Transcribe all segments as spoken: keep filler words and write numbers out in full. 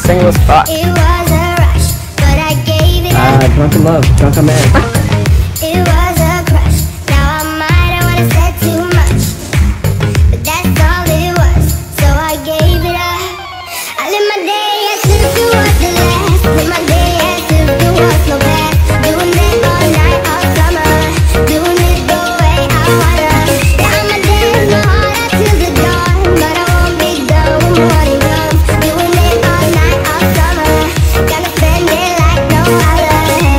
depressing as fuck. It was a rush, but I gave it Ah, up. drunken love, drunken man. It was a crush. Now I might have wanna said too much, but that's all it was. So I gave it up. I live my day as if it was the last. Live my day as if there was no past. Doing it all night, all summer. Doing it the way I wanna. Now my day is my heart out to the dawn, but I won't be done when morning comes. Doing it all night, all summer. Gonna spend it like no other.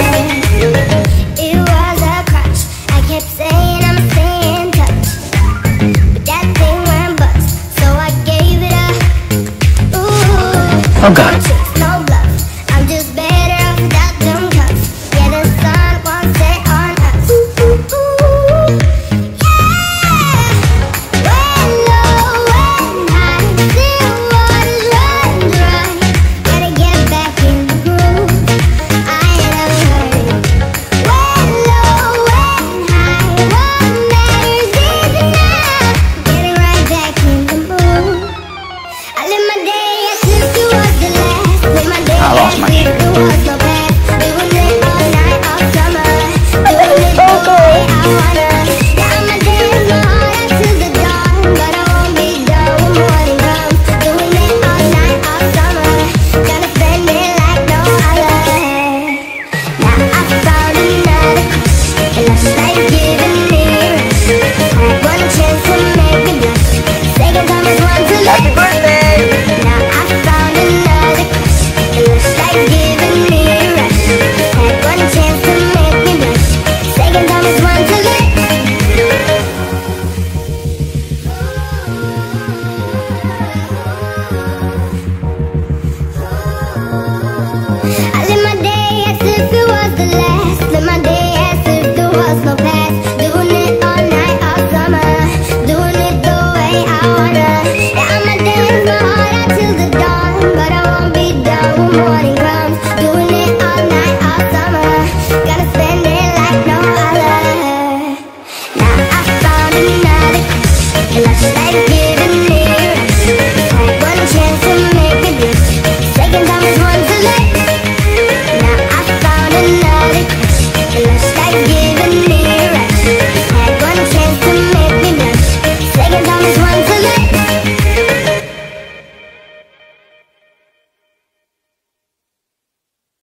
It was a crutch. I kept saying I'ma stay in touch, but that thing went bust. So I gave it up. Ooh. Oh God.